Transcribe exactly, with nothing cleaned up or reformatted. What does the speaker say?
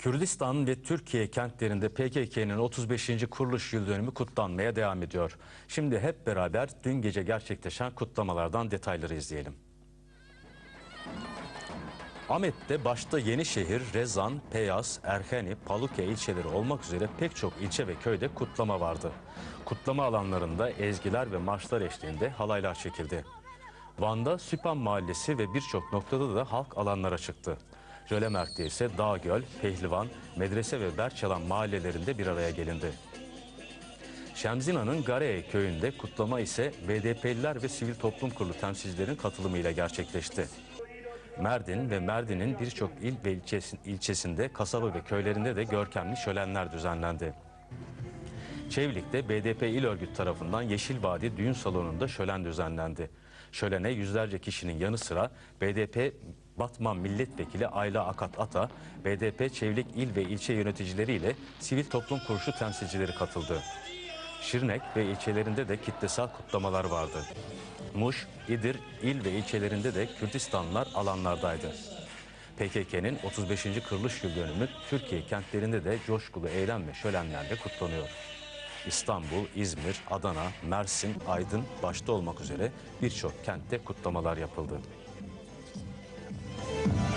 Kürdistan ve Türkiye kentlerinde P K K'nın otuz beşinci kuruluş yıl dönümü kutlanmaya devam ediyor. Şimdi hep beraber dün gece gerçekleşen kutlamalardan detayları izleyelim. Ahmet'te başta Yenişehir, Rezan, Peyas, Erheni, Paluke ilçeleri olmak üzere pek çok ilçe ve köyde kutlama vardı. Kutlama alanlarında ezgiler ve marşlar eşliğinde halaylar çekildi. Van'da Süphan Mahallesi ve birçok noktada da halk alanlara çıktı. Jölemerk'te ise Dağgöl, Pehlivan, Medrese ve Berçalan mahallelerinde bir araya gelindi. Şemzina'nın Gareye köyünde kutlama ise B D P'liler ve sivil toplum kurulu temsilcilerin katılımıyla gerçekleşti. Mardin ve Mardin'in birçok il ve ilçesinde, kasaba ve köylerinde de görkemli şölenler düzenlendi. Çevlik'te B D P İl Örgütü tarafından Yeşil Vadi Düğün Salonu'nda şölen düzenlendi. Şölene yüzlerce kişinin yanı sıra B D P Batman Milletvekili Ayla Akat Ata, B D P Çevlik il ve ilçe yöneticileriyle sivil toplum kuruluşu temsilcileri katıldı. Şırnak ve ilçelerinde de kitlesel kutlamalar vardı. Muş, İdir il ve ilçelerinde de Kürdistanlılar alanlardaydı. P K K'nın otuz beşinci kuruluş yıl dönümü Türkiye kentlerinde de coşkulu eylem ve şölenlerle kutlanıyor. İstanbul, İzmir, Adana, Mersin, Aydın başta olmak üzere birçok kentte kutlamalar yapıldı.